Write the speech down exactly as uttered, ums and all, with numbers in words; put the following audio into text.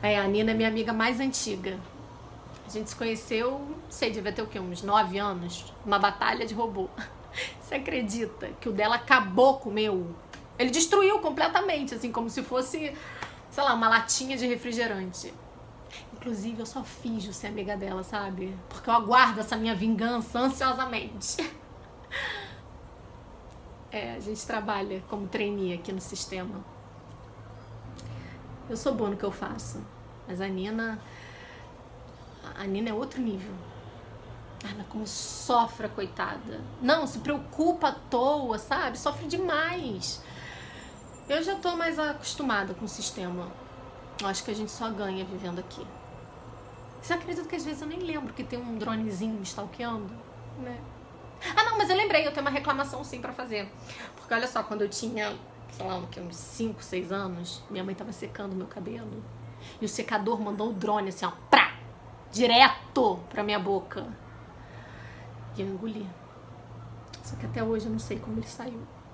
É, a Nina é minha amiga mais antiga. A gente se conheceu, não sei, devia ter o quê? Uns nove anos. Uma batalha de robô. Você acredita que o dela acabou com o meu? Ele destruiu completamente, assim, como se fosse, sei lá, uma latinha de refrigerante. Inclusive, eu só finjo ser amiga dela, sabe? Porque eu aguardo essa minha vingança ansiosamente. É, a gente trabalha como trainee aqui no sistema. Eu sou boa no que eu faço. Mas a Nina... A Nina é outro nível. Ana, como sofre, coitada. Não, se preocupa à toa, sabe? Sofre demais. Eu já tô mais acostumada com o sistema. Eu acho que a gente só ganha vivendo aqui. Você acredita que às vezes eu nem lembro que tem um dronezinho me stalkeando? Né? Ah, não, mas eu lembrei, eu tenho uma reclamação sim pra fazer. Porque olha só, quando eu tinha, sei lá, uns cinco, seis anos, minha mãe tava secando meu cabelo. E o secador mandou o drone assim, ó, prá! Direto pra minha boca. E eu engoli. Só que até hoje eu não sei como ele saiu.